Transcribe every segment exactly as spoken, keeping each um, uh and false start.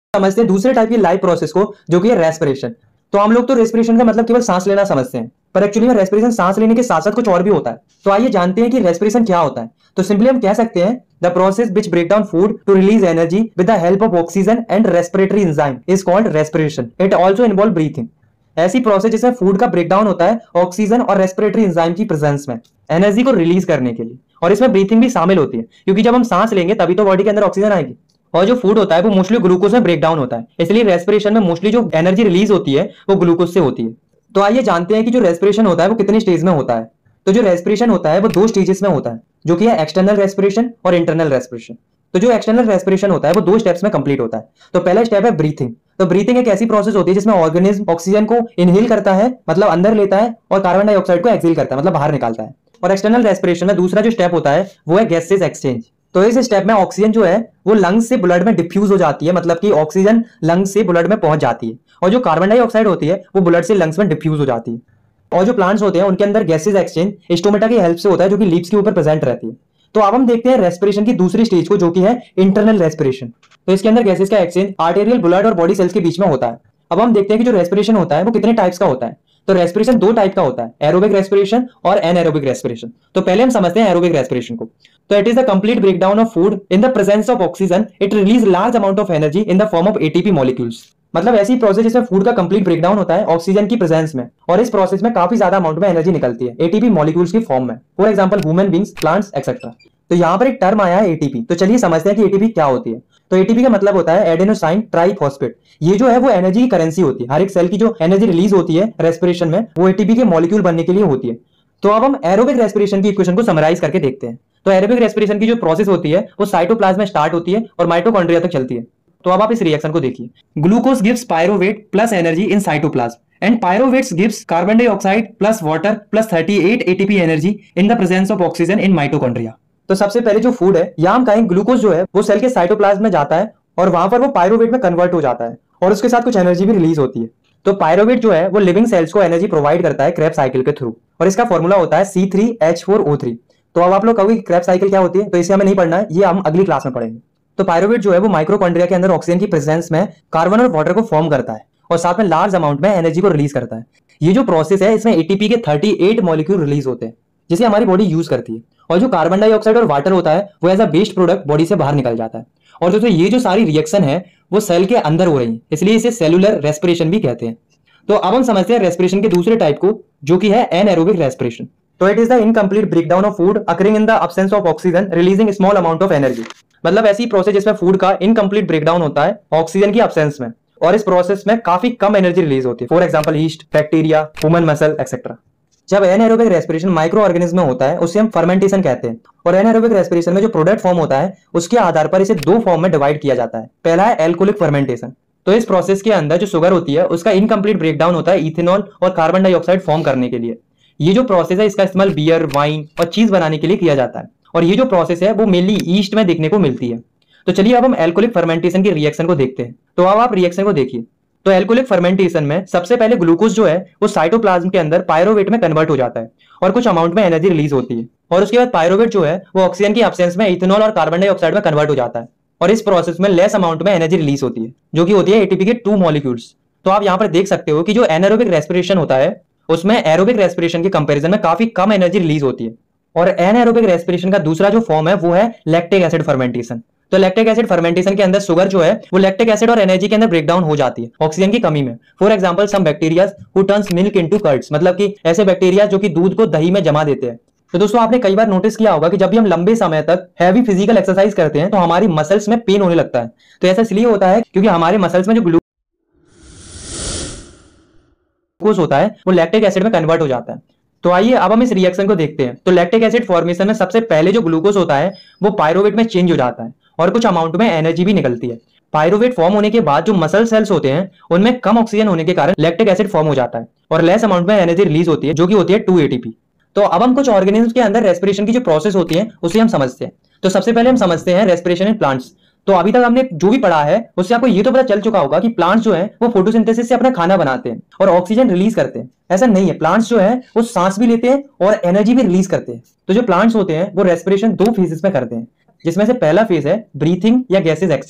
समझते हैं दूसरे टाइप की लाइव प्रोसेस को, जो कि है रेस्पिरेशन। तो हम लोग तो रेस्पिरेशन का मतलब केवल सांस लेना समझते हैं, पर एक्चुअली में रेस्पिरेशन सांस लेने के साथ साथ कुछ और भी होता है। तो आइए जानते हैं कि रेस्पिरेशन क्या होता है। तो सिंपली हम कह सकते हैं the process which break down food to release energy with the help of oxygen and respiratory enzyme is called respiration. It also involve breathing. ऐसी प्रोसेस जिसमें फूड का ब्रेकडाउन होता है ऑक्सीजन और रेस्पिरेटरी एंजाइम की प्रेजेंस में energy को release करने के लिए, और इसमें ब्रीथिंग भी शामिल होती है, क्योंकि जब हम सांस लेंगे तभी तो बॉडी के अंदर ऑक्सीजन आएगी। और जो फूड होता है वो मोस्टली ग्लूकोज में ब्रेक डाउन होता है, इसलिए रेस्पिरेशन में मोस्टली जो एनर्जी रिलीज होती है वो ग्लूकोज से होती है। तो आइए जानते हैं कि जो रेस्पिरेशन होता है वो कितने स्टेज में होता है। तो जो रेस्पिरेशन होता है वो दो स्टेजेस में होता है, जो कि है एक्सटर्नल रेस्पिरेशन और इंटरनल रेस्पिरेशन। तो जो एक्सटर्नल रेस्पिरेशन होता है वो दो स्टेप्स में कंप्लीट होता है। तो पहला स्टेप है ब्रीथिंग। तो ब्रीथिंग एक ऐसी प्रोसेस होती है जिसमें ऑर्गेनिज्म ऑक्सीजन को इनहेल करता है, मतलब अंदर लेता है, और कार्बन डाइऑक्साइड को एक्सहेल करता है, मतलब बाहर निकालता है। और एक्सटर्नल रेस्पिरेशन में दूसरा जो स्टेप होता है वो है गैसेस एक्सचेंज। तो इस स्टेप में ऑक्सीजन जो है वो लंग्स से ब्लड में डिफ्यूज हो जाती है, मतलब कि ऑक्सीजन लंग्स से ब्लड में पहुंच जाती है, और जो कार्बन डाइऑक्साइड होती है वो ब्लड से लंग्स में डिफ्यूज हो जाती है। और जो प्लांट्स होते हैं उनके अंदर गैसेस एक्सचेंज स्टोमेटा की हेल्प से होता है, जो कि लीव्स के ऊपर प्रेजेंट रहती है। तो अब हम देखते हैं रेस्पिरेशन की दूसरी स्टेज को, जो कि है इंटरनल रेस्पिरेशन। तो इसके अंदर गैसेस का एक्सचेंज आर्टेरियल ब्लड और बॉडी सेल्स के बीच में होता है। अब हम देखते हैं कि जो रेस्पिरेशन होता है वो कितने टाइप्स का होता है। तो रेस्पिरेशन दो टाइप का होता है, एरोबिक रेस्पिरेशन और एनएरोबिक रेस्पिरेशन। तो पहले हम समझते हैं एरोबिक रेस्पिरेशन को। तो it is the complete breakdown of food in the presence of oxygen. It release large amount of energy in the form of ATP molecules. मतलब ऐसी प्रोसेस जिसमें फूड का कंप्लीट ब्रेकडाउन होता है ऑक्सीजन की presence में, और इस प्रोसेस में काफी ज्यादा अमाउंट में एनर्जी निकलती है एटीपी मॉलिक्यूल्स की फॉर्म में, for example human beings, plants etcetera. तो यहाँ पर एक टर्म आया है एटीपी। तो चलिए समझते हैं कि एटीपी क्या होती है। तो एटीपी का मतलब होता है एडेनोसाइन ट्राइफॉस्फेट। ये जो है वो एनर्जी की करेंसी होती है। हर एक सेल की जो एनर्जी रिलीज होती है रेस्पिरेशन में वो एटीपी के मॉलिक्यूल बनने के लिए होती है। तो अब हम एरोबिक रेस्पिरेशन की इक्वेशन को समराइज करके देखते हैं। तो एरोबिक रेस्पिरेशन की जो प्रोसेस होती है वो साइटोप्लाज्म में स्टार्ट होती है और माइटोकॉन्ड्रिया तक चलती है। तो अब आप इस रिएक्शन को देखिए। Glucose gives pyruvate plus energy in cytoplasm and pyruvates gives carbon dioxide plus water plus thirty eight ATP energy in the presence of oxygen in mitochondria. तो सबसे पहले जो फूड है, यहाँ हम कहें ग्लूकोज जो है वो सेल के साइटोप्लाज्म में जाता है और वहां पर वो पायरोवेट में कन्वर्ट हो जाता है, और उसके साथ कुछ एनर्जी भी रिलीज होती है। तो पायरोवेट जो है वो लिविंग सेल्स को एनर्जी प्रोवाइड करता है क्रेब्स साइकिल के थ्रू, और इसका फॉर्मूला होता है C three H four O three. तो अब आप लोग कहोगे क्रेब्स साइकिल क्या होती है, तो इसे हमें नहीं पढ़ना है, ये हम अगली क्लास में पढ़ेंगे। तो पायरोवेट जो है वो माइक्रोकॉन्ड्रिया के अंदर ऑक्सीजन की प्रेजेंस में कार्बन और वाटर को फॉर्म करता है और साथ में लार्ज अमाउंट में एनर्जी को रिलीज करता है। ये जो प्रोसेस है इसमें एटीपी के थर्टी एट मॉलिक्यूल रिलीज होते हैं, जिसे हमारी बॉडी यूज करती है। और जो कार्बन डाइऑक्साइड और वाटर होता है वो as a waste product body से बाहर निकल जाता है। और दोस्तों ये जो सारी रिएक्शन है वो सेल के अंदर हो रही है, इसलिए इसे सेलुलर रेस्पिरेशन भी कहते हैं। तो अब हम समझते हैं रेस्पिरेशन के दूसरे टाइप को, जो कि है एनएरोबिक रेस्पिरेशन। तो it is the incomplete breakdown of food occurring in the absence of oxygen releasing small amount of energy. मतलब ऐसी प्रोसेस जिसमें फूड का इनकम्प्लीट ब्रेकडाउन होता है ऑक्सीजन की अब्सेंस में, और इस प्रोसेस में काफी कम एनर्जी रिलीज होती है, for example yeast, bacteria, human muscle etcetera. जब एनएरोबिक रेस्पिरेशन माइक्रो ऑर्गेनिज्म में होता है उसे हम फर्मेंटेशन कहते हैं। और एनएरोबिक रेस्पिरेशन में जो प्रोडक्ट फॉर्म होता है उसके आधार पर इसे दो फॉर्म में डिवाइड किया जाता है। पहला है एल्कोहलिक फर्मेंटेशन। तो इस प्रोसेस के अंदर जो शुगर होती है उसका इनकम्प्लीट ब्रेकडाउन होता है इथेनॉल और कार्बन डाइऑक्साइड फॉर्म करने के लिए। ये जो प्रोसेस है इसका इस्तेमाल बियर, वाइन और चीज बनाने के लिए किया जाता है, और ये जो प्रोसेस है वो मेनली ईस्ट में देखने को मिलती है। तो चलिए अब हम एल्कोहलिक फर्मेंटेशन की रिएक्शन को देखते हैं। तो अब आप रिएक्शन को देखिए। तो एल्कोहलिक फर्मेंटेशन में सबसे पहले ग्लूकोज जो है वो साइटोप्लाज्म के अंदर पायरोवेट में कन्वर्ट हो जाता है और कुछ अमाउंट में एनर्जी रिलीज होती है, और उसके बाद पायरोवेट जो है वो ऑक्सीजन की एब्सेंस में इथेनॉल और कार्बन डाइऑक्साइड में कन्वर्ट हो जाता है, और इस प्रोसेस में लेस अमाउंट में एनर्जी रिलीज होती है, जो कि होती है एटीपी के टू मॉलिक्यूल्स। तो आप यहाँ पर देख सकते हो कि जो एनारोबिक रेस्पिरेशन होता है उसमें एरोबिक रेस्पिरेशन के कंपैरिजन में काफी कम एनर्जी रिलीज होती है। और एनारोबिक रेस्पिरेशन का दूसरा जो फॉर्म है वो है लैक्टिक एसिड फर्मेंटेशन। तो लैक्टिक एसिड फर्मेंटेशन के अंदर शुगर जो है वो लैक्टिक एसिड और एनर्जी के अंदर ब्रेकडाउन हो जाती है ऑक्सीजन की कमी में। For example some bacteria who turns milk into curds, मतलब कि ऐसे बैक्टीरिया जो कि दूध को दही में जमा देते हैं। तो दोस्तों आपने कई बार नोटिस किया होगा कि जब भी हम लंबे समय तक हैवी फिजिकल एक्सरसाइज करते हैं तो हमारी मसल्स में पेन होने लगता है। तो ऐसा इसलिए होता है क्योंकि हमारे मसल्स में जो ग्लूकोज होता है वो लैक्टिक एसिड में कन्वर्ट हो जाता है। तो आइए अब हम इस रिएक्शन को देखते हैं। तो लैक्टिक एसिड फॉर्मेशन में सबसे पहले जो ग्लूकोज होता है वो पायरोवेट में चेंज हो जाता है और कुछ अमाउंट में एनर्जी भी निकलती है। पायरोवेट फॉर्म होने के बाद जो मसल सेल्स होते हैं उनमें कम ऑक्सीजन होने के कारण लैक्टिक एसिड फॉर्म हो जाता है और लेस अमाउंट में एनर्जी रिलीज होती है, जो कि होती है टू एटीपी। तो अब हम कुछ ऑर्गेनिज्म के अंदर रेस्पिरेशन की जो प्रोसेस होती है उसे हम समझते हैं। तो सबसे पहले हम समझते हैं रेस्पिरेशन इन प्लांट्स। तो अभी तक हमने जो भी पढ़ा है उससे आपको ये तो पता चल चुका होगा कि प्लांट्स जो है वो फोटोसिंथेसिस से अपना खाना बनाते हैं और ऑक्सीजन रिलीज करते हैं। ऐसा नहीं है, प्लांट्स जो है वो सांस भी लेते हैं और एनर्जी भी रिलीज करते हैं। तो जो प्लांट्स होते हैं वो रेस्पिरेशन दो फेजेस में करते हैं, जिसमें से पहला फेज है ब्रीथिंग या गैसेस एक्सचेंज,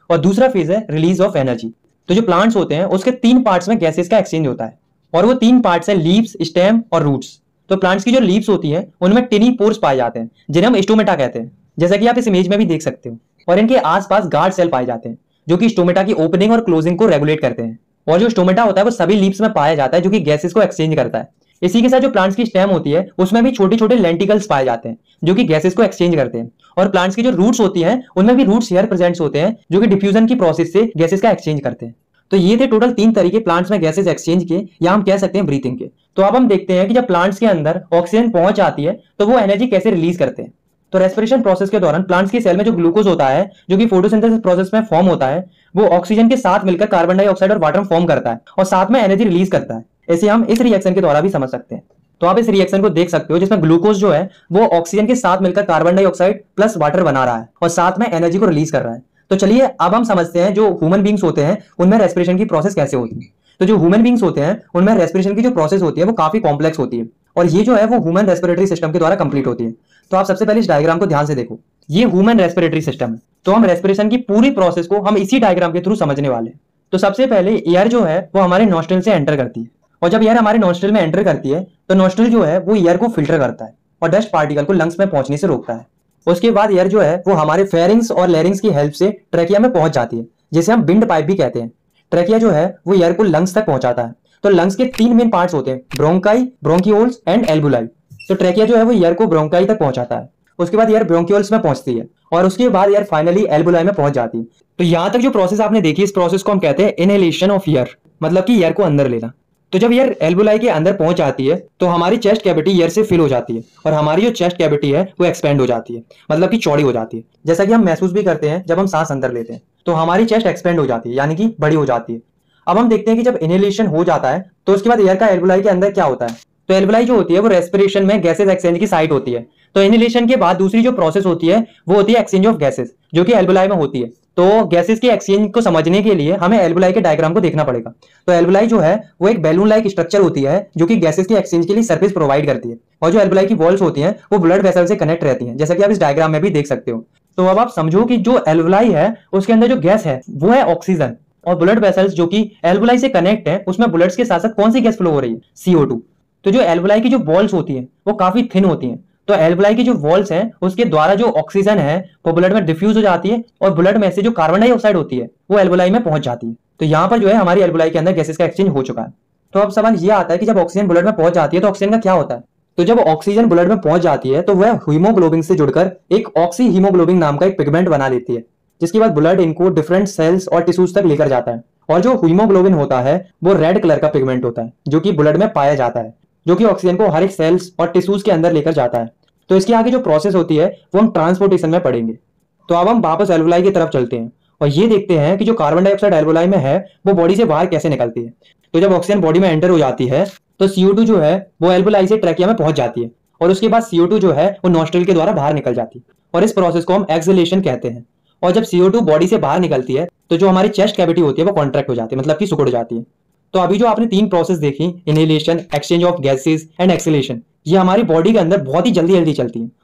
और दूसरा फेज है रिलीज ऑफ एनर्जी। तो जो प्लांट्स होते हैं उसके तीन पार्ट्स में गैसेस का एक्सचेंज होता है और वो तीन पार्ट्स हैं लीव्स, स्टेम और रूट्स। तो प्लांट्स की जो लीव्स होती है उनमें टिनी पोर्स पाए जाते हैं जिन्हें हम स्टोमेटा कहते हैं, जैसा कि आप इस इमेज में भी देख सकते हो। और इनके आसपास गार्ड सेल पाए जाते हैं जो कि स्टोमेटा की ओपनिंग और क्लोजिंग को रेगुलेट करते हैं। और जो स्टोमेटा होता है वो सभी लीव्स में पाया जाता है जो कि गैसेस को एक्सचेंज करता है। इसी के साथ जो प्लांट्स की स्टेम होती है उसमें भी छोटे छोटे लेंटिकल्स पाए जाते हैं जो कि गैसेस को एक्सचेंज करते हैं। और प्लांट्स की जो रूट्स होती हैं उनमें भी रूट्स हेयर प्रेजेंट्स होते हैं जो कि डिफ्यूजन की प्रोसेस से गैसेस का एक्सचेंज करते हैं। तो ये थे टोटल तीन तरीके प्लांट्स में गैसेस एक्सचेंज के, या हम कह सकते हैं ब्रीथिंग के। तो अब हम देखते हैं कि जब प्लांट्स के अंदर ऑक्सीजन पहुंच जाती है तो वो एनर्जी कैसे रिलीज करते हैं। तो रेस्पिरेशन प्रोसेस के दौरान प्लांट्स की सेल में जो ग्लूकोज होता है जो कि फोटोसिंथेसिस प्रोसेस में फॉर्म होता है वो ऑक्सीजन के साथ मिलकर कार्बन डाइऑक्साइड और वाटर फॉर्म करता है और साथ में एनर्जी रिलीज करता है। ऐसे हम इस रिएक्शन के द्वारा भी समझ सकते हैं। तो आप इस रिएक्शन को देख सकते हो जिसमें ग्लूकोज जो है वो ऑक्सीजन के साथ मिलकर कार्बन डाइऑक्साइड प्लस वाटर बना रहा है और साथ में एनर्जी को रिलीज कर रहा है। तो चलिए अब हम समझते हैं जो ह्यूमन बींग्स होते हैं उनमें रेस्पिरेशन की प्रोसेस कैसे होती है। तो जो ह्यूमन बींग्स होते हैं उनमें रेस्पिरेशन की जो प्रोसेस होती है वो काफी कॉम्प्लेक्स होती है और ये जो है वो ह्यूमन रेस्पिरेटरी सिस्टम के द्वारा कंप्लीट होती है। तो आप सबसे पहले इस डायग्राम को ध्यान से देखो, ये ह्यूमन रेस्पिरेटरी सिस्टम है। तो हम रेस्पिरेशन की पूरी प्रोसेस को हम इसी डायग्राम के थ्रू समझने वाले हैं। तो सबसे पहले एयर जो है वो हमारे नॉस्ट्रिल से एंटर करती है और जब एयर हमारे नॉस्ट्रिल में एंटर करती है तो नॉस्ट्रिल जो है वो एयर को फिल्टर करता है और डस्ट पार्टिकल को लंग्स में पहुंचने से रोकता है। उसके बाद एयर जो है वो हमारे फेरिंग्स और लैरिंग्स की हेल्प से ट्रैकिया में पहुंच जाती है जिसे हम विंड पाइप भी कहते हैं। ट्रैकिया जो है वो एयर को लंग्स तक पहुंचाता है। तो लंग्स के तीन मेन पार्ट्स होते हैं, ब्रोंकाई, ब्रोंकियोल्स एंड एल्बुलाई। तो ट्रैकिया जो है वो एयर को ब्रोंकाई तक पहुंचाता है, उसके बाद एयर ब्रोंकियोल्स में पहुंचती है और उसके बाद एयर फाइनली एल्बुलाई में पहुंच जाती है। तो यहां तक जो प्रोसेस आपने देखी इस प्रोसेस को हम कहते हैं इनहेलेशन ऑफ एयर, मतलब कि एयर को अंदर लेना। तो जब एयर एल्बुलाई के अंदर पहुंच जाती है तो हमारी चेस्ट कैविटी एयर से फिल हो जाती है और हमारी जो चेस्ट कैविटी है वो एक्सपेंड हो जाती है, मतलब कि चौड़ी हो जाती है। जैसा कि हम महसूस भी करते हैं जब हम सांस अंदर लेते हैं तो हमारी चेस्ट एक्सपेंड हो जाती है, यानी कि बड़ी हो जाती है। अब हम देखते हैं कि जब इनहेलेशन हो जाता है तो उसके बाद एयर का एल्बुलाई के अंदर क्या होता है। तो एल्बुलाई जो होती है वो रेस्पिरेशन में गैसेस एक्सचेंज की साइट होती है। तो इनहेलेशन के बाद दूसरी जो प्रोसेस होती है वो होती है एक्सचेंज ऑफ गैसेस, जो कि एल्बुलाई में होती है। तो गैसेस के एक्सचेंज को समझने के लिए हमें एल्बुलाई के डायग्राम को देखना पड़ेगा। तो एल्बुलाई जो है वो एक बैलून लाइक स्ट्रक्चर होती है जो कि गैसेस के एक्सचेंज के लिए सर्फेस प्रोवाइड करती है और जो एल्बुलाई की वॉल्स होती हैं वो ब्लड वेसल से कनेक्ट रहती हैं, जैसा कि आप इस डायग्राम में भी देख सकते हो। तो अब आप समझो कि जो एल्बुलाई है उसके अंदर जो गैस है वो है ऑक्सीजन और ब्लड वेसल्स जो कि एल्बुलाई से कनेक्ट है उसमें ब्लड्स के साथ साथ कौन सी गैस फ्लो हो रही है, सी ओ टू। तो जो एल्बुलाई की जो वॉल्स होती है वो काफी थिन होती है। तो एल्बुलाई की जो वॉल्स हैं उसके द्वारा जो ऑक्सीजन है वो ब्लड में डिफ्यूज हो जाती है और ब्लड में से जो कार्बन डाइऑक्साइड होती है वो एल्बुलाई में पहुंच जाती है। तो यहाँ पर जो है हमारी एल्बुलाई के अंदर गैसेस का एक्सचेंज हो चुका है। तो अब सवाल ये आता है कि जब ऑक्सीजन ब्लड में पहुंच जाती है तो ऑक्सीजन का क्या होता है। तो जब ऑक्सीजन ब्लड में पहुंच जाती है तो वह हीमोग्लोबिन से जुड़कर एक ऑक्सी हीमोग्लोबिन नाम का एक पिगमेंट बना लेती है, जिसके बाद ब्लड इनको डिफरेंट सेल्स और टिश्यूज तक लेकर जाता है। और जो हीमोग्लोबिन होता है वो रेड कलर का पिगमेंट होता है जो कि ब्लड में पाया जाता है, जो कि ऑक्सीजन को हर एक सेल्स और टिश्यूज के अंदर लेकर जाता है। तो इसके आगे जो प्रोसेस होती है वो हम ट्रांसपोर्टेशन में पढ़ेंगे। तो अब हम वापस एल्बुलाई की तरफ चलते हैं और ये देखते हैं कि जो कार्बन डाइऑक्साइड एल्बुलाई में है वो बॉडी से बाहर कैसे निकलती है। तो जब ऑक्सीजन बॉडी में एंटर हो जाती है तो सी ओ टू जो है वो एल्बुलाई से ट्रैकिया में पहुंच जाती है और उसके बाद सी ओ टू जो है वो नॉस्ट्रिल के द्वारा बाहर निकल जाती है और इस प्रोसेस को हम एक्सहेलेशन कहते हैं। और जब सी ओ टू बॉडी से बाहर निकलती है तो जो हमारी चेस्ट कैविटी होती है वो कॉन्ट्रैक्ट हो जाती है, मतलब कि सिकुड़ जाती है। तो अभी जो आपने तीन प्रोसेस देखी, inhalation, exchange of gases and exhalation, ये हमारी बॉडी के अंदर बहुत ही जल्दी जल्दी चलती है